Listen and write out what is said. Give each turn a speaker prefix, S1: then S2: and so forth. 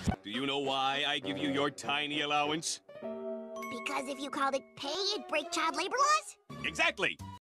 S1: Do you know why I give you your tiny allowance?
S2: Because if you called it pay, it'd break child labor laws?
S1: Exactly.